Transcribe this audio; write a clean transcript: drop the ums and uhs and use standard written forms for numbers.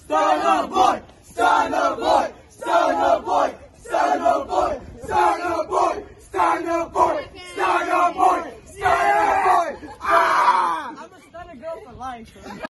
Stunner boy! Stunner boy! Stunner boy! Stunner boy! Stunner boy! Stunner boy! Stunner boy! Stunner boy! Ah! I'm a stunner girl for life.